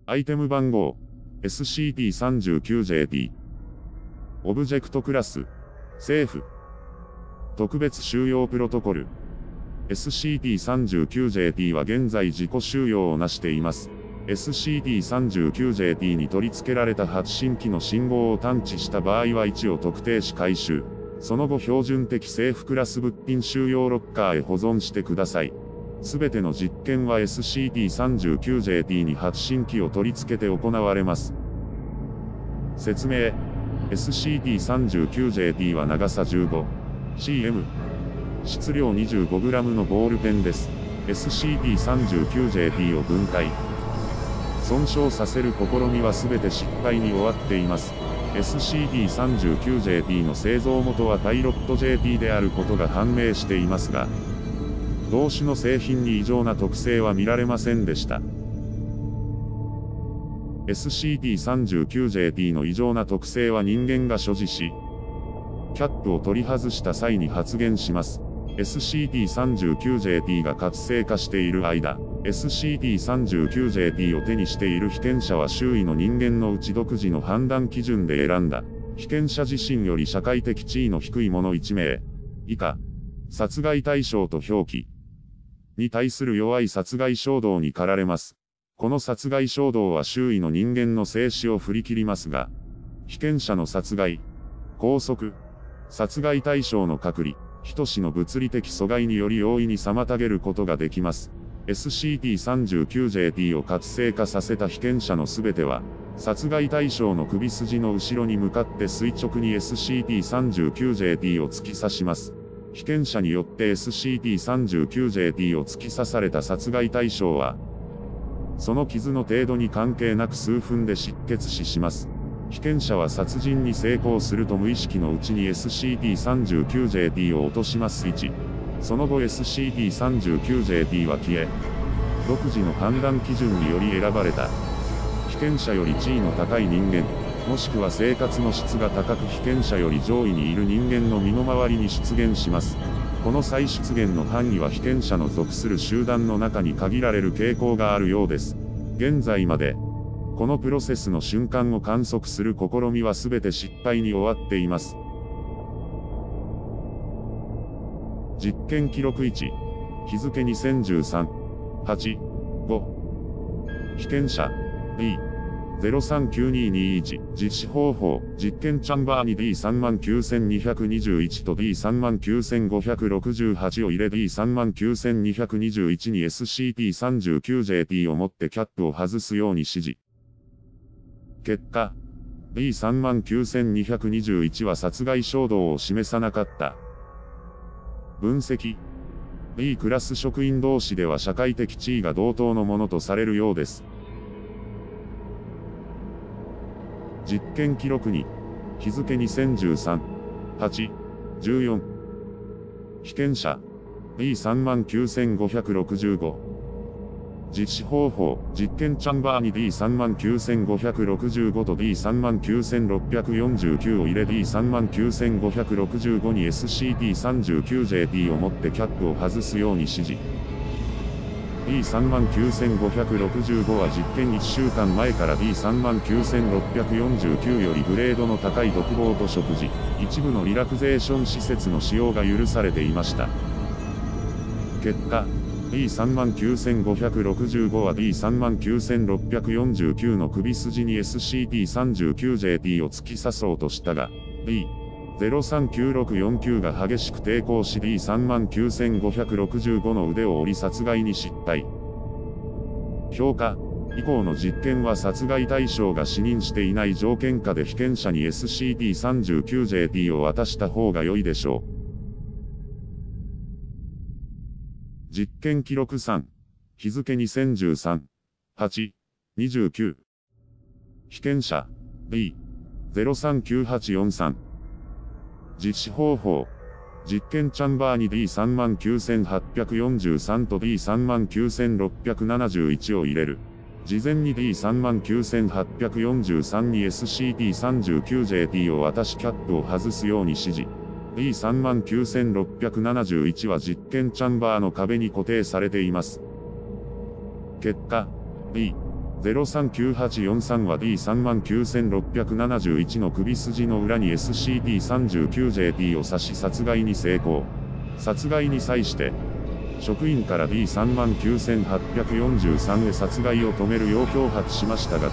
アイテム番号 SCP-39JT オブジェクトクラス政府特別収容プロトコル SCP-39JT は現在自己収容をなしています。SCP-39JT に取り付けられた発信機の信号を探知した場合は位置を特定し回収。その後標準的政府クラス物品収容ロッカーへ保存してください。すべての実験は SCP-39JT に発信機を取り付けて行われます。説明 SCP-39JT は長さ 15cm、質量 25g のボールペンです。SCP-39JT を分解、損傷させる試みは全て失敗に終わっています。SCP-39JT の製造元はパイロット JT であることが判明していますが、同種の製品に異常な特性は見られませんでした。SCP-39JT の異常な特性は人間が所持し、キャップを取り外した際に発現します。SCP-39JT が活性化している間、SCP-39JT を手にしている被験者は周囲の人間のうち独自の判断基準で選んだ、被験者自身より社会的地位の低い者1名以下、殺害対象と表記に対する弱い殺害衝動に駆られます。この殺害衝動は周囲の人間の生死を振り切りますが、被験者の殺害、拘束、殺害対象の隔離、等しの物理的阻害により容易に妨げることができます。SCP-39JT を活性化させた被験者のすべては、殺害対象の首筋の後ろに向かって垂直に SCP-39JT を突き刺します。被験者によって SCP-39JT を突き刺された殺害対象は、その傷の程度に関係なく数分で失血死します。被験者は殺人に成功すると無意識のうちに SCP-39JT を落とします。1、その後 SCP-39JT は消え、独自の判断基準により選ばれた被験者より地位の高い人間、もしくは生活の質が高く被験者より上位にいる人間の身の回りに出現します。この再出現の範囲は被験者の属する集団の中に限られる傾向があるようです。現在まで、このプロセスの瞬間を観測する試みは全て失敗に終わっています。実験記録1、日付2013-8-5。被験者 B039221 実施方法実験チャンバーに D39221 と D39568 を入れ D39221 に SCP-39JT を持ってキャップを外すように指示。結果、B39221 は殺害衝動を示さなかった。分析。B クラス職員同士では社会的地位が同等のものとされるようです。実験記録に、日付2013-8-14。被験者、B39565。実施方法、実験チャンバーに D39565 と D39649 を入れ D39565 に SCP-39JT を持ってキャップを外すように指示。D39565 は実験1週間前から D39649 よりグレードの高い独房と食事、一部のリラクゼーション施設の使用が許されていました。結果、D39565 は D39649 の首筋に SCP-39JT を突き刺そうとしたが、D039649 が激しく抵抗し D39565 の腕を折り殺害に失敗。評価。以降の実験は殺害対象が死認していない条件下で被験者に SCP-39JT を渡した方が良いでしょう。実験記録3、日付2013-8-29。被験者、B039843。実施方法。実験チャンバーに D39843 と D39671 を入れる。事前に D39843 に SCP-39JT を渡しキャップを外すように指示。D39671 は実験チャンバーの壁に固定されています。結果、 039843は D39671 の首筋の裏に SCP-39JT を刺し殺害に成功。殺害に際して、職員から D39843 へ殺害を止めるよう脅迫しましたが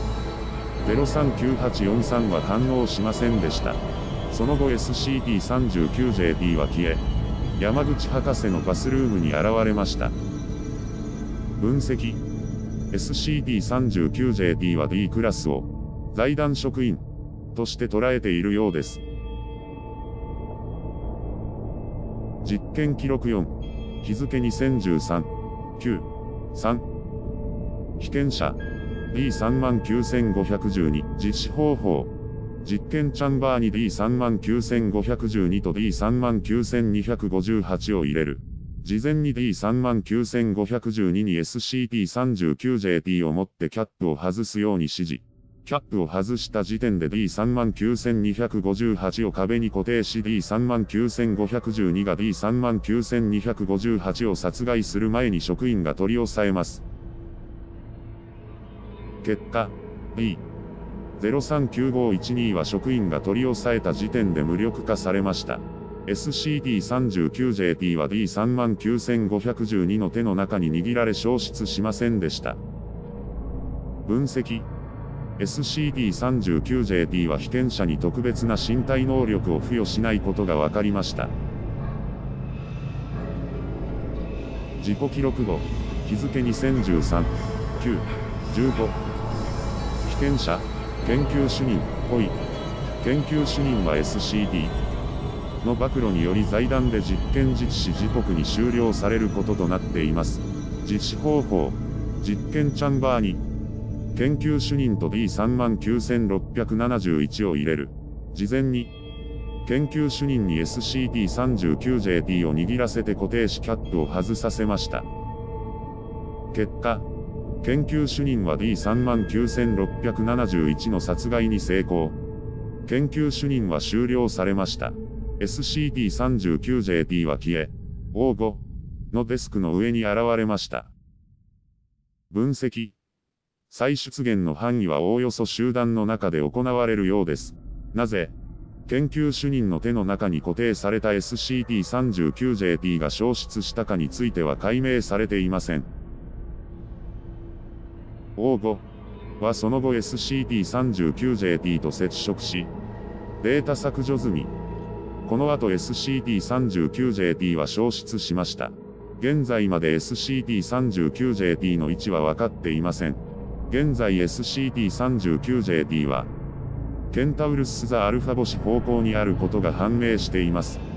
D039843 は反応しませんでした。その後 SCP-39JT は消え、山口博士のバスルームに現れました。分析。SCP-39JT は D クラスを財団職員として捉えているようです。実験記録4、日付2013-9-3。被験者 D39512 実施方法。実験チャンバーに D39512 と D39258 を入れる。事前に D39512 に SCP-39JT を持ってキャップを外すように指示。キャップを外した時点で D39258 を壁に固定し D39512 が D39258 を殺害する前に職員が取り押さえます。結果、D039512 は職員が取り押さえた時点で無力化されました。SCP-39JT は D39512 の手の中に握られ消失しませんでした。分析。SCP-39JT は被験者に特別な身体能力を付与しないことが分かりました。自己記録後、日付2013-9-15。被験者、研究主任、ホイ。研究主任は SCPの暴露により財団で実験実施時刻に終了されることとなっています。実施方法。実験チャンバーに、研究主任と D39671 を入れる。事前に、研究主任に SCP-39JT を握らせて固定しキャップを外させました。結果、研究主任は D39671 の殺害に成功。研究主任は終了されました。SCP-39JT は消え、O5のデスクの上に現れました。分析。再出現の範囲はおおよそ集団の中で行われるようです。なぜ、研究主任の手の中に固定された SCP-39JT が消失したかについては解明されていません。O5はその後 SCP-39JT と接触し、データ削除済み。この後 SCP-39JT は消失しました。現在まで SCP-39JT の位置は分かっていません。現在 SCP-39JT は、ケンタウルス・ザ・アルファ星方向にあることが判明しています。